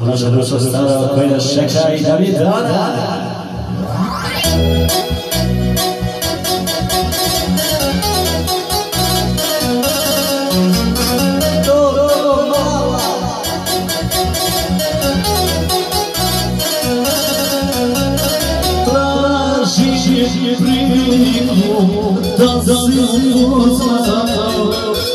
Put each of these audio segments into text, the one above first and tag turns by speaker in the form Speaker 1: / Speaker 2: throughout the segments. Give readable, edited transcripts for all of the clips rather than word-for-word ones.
Speaker 1: Naša duša stara koja nas čeka i da mi dana. Traži priliku da si upoznao,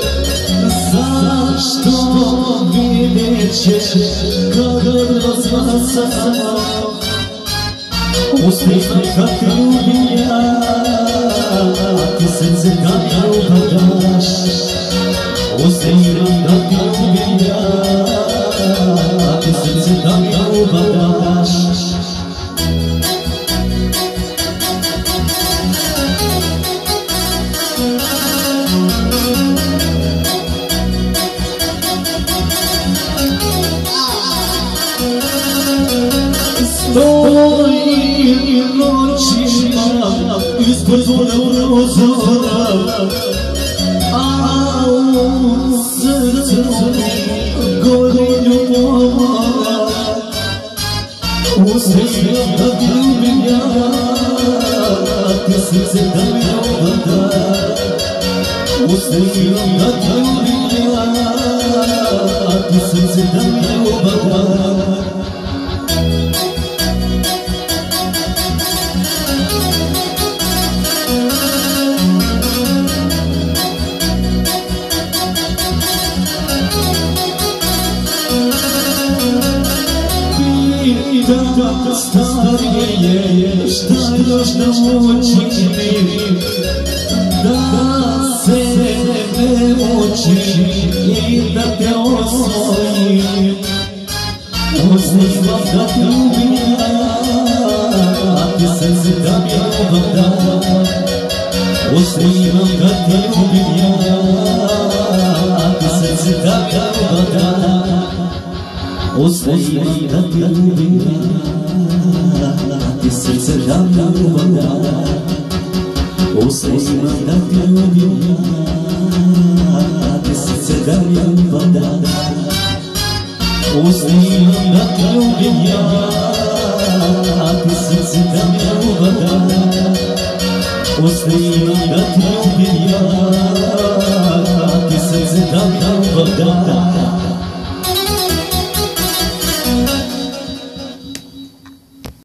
Speaker 1: zašto vidjet ćeš kada razvacao, uspješno kad te ljubim ja, ti srce da mi upadaš, uspješno kad te ljubim ja, ti srce da mi upadaš. Stojim noćima ispod tvojeg prozora, a u srcu gori ljubav. Uspješno da te ljubim ja, ti srce da mi upadaš. Uspješno da te ljubim ja, ti srce da mi upadaš. Da starije, šta još naučim, da se ne mučim i da te osvojim. Uspješno da te ljubim ja, ti srce da mi upadaš. Uspješno da te ljubim ja, ti srce da mi upadaš. Uspješno da te ljubim ja, ti srce da mi upadaš. Uspješno da te ljubim ja, ti srce da mi upadaš. Uspješno da te ljubim ja, ti srce da mi upadaš. Uspješno da te ljubim ja, ti srce da mi upadaš.